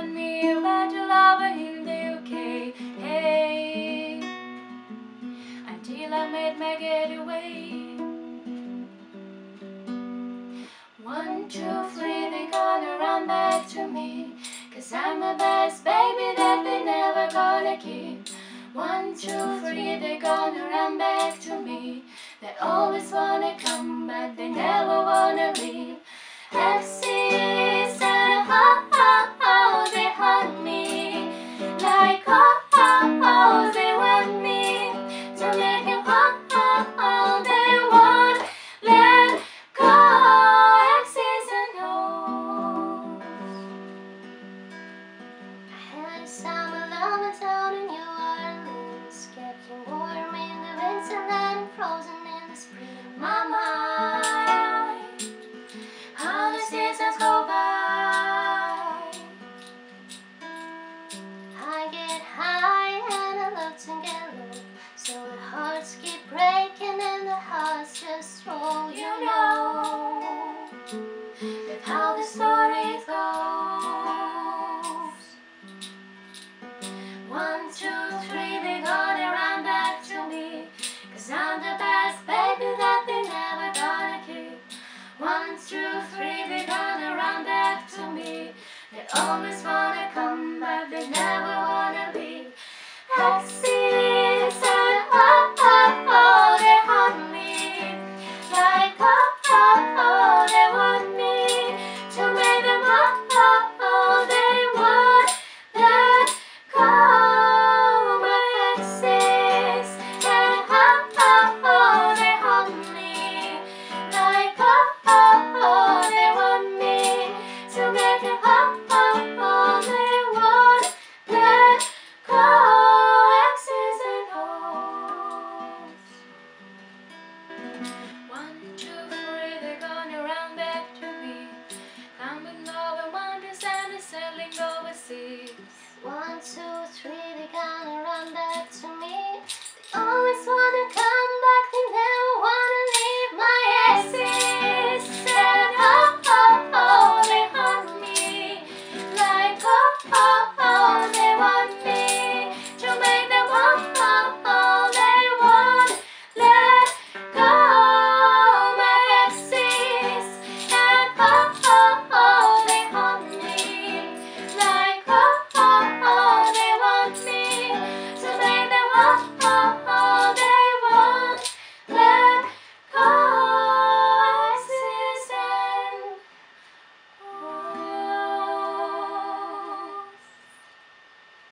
want me, a better lover in the UK. Hey, until I made my getaway. 1, 2, 3, they gonna run back to me, 'cause I'm the best baby that they never gonna keep. 1, 2, 3, they gonna run back to me. They always wanna come back, they never wanna leave. Exes and oh, they haunt me like oh, they want me to make it oh, they won't let go. Exes and O's. I had a summer love down in New Orleans, kept you warm in the winter and frozen in the spring. My mind, how the seasons go by. I get high and I look to get low, so the hearts keep breaking and the hearts just roll. You know that's how the story goes. 1, 2, 3, they gonna run back to me, 'cause I'm the best baby that they never gonna keep. 1, 2, 3, they gonna run back to me. They always want